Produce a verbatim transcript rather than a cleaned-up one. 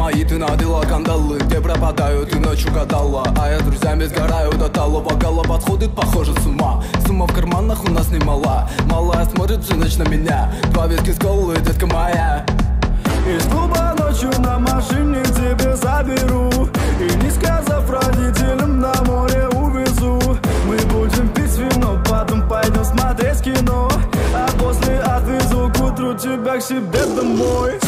мои, ты надела кандалы. Где пропадаю, ты ночью гадала, а я с друзьями сгораю до талого. Гала подходит, похоже, с ума. Сумма в карманах у нас немала. Малая смотрит всю ночь на меня. Два виски с колой, детка моя. Из клуба ночью на машине тебе заберу, и не сказав родителям, на море увезу. Мы будем пить вино, потом пойдем смотреть кино, а после отвезу к утру тебя к себе домой.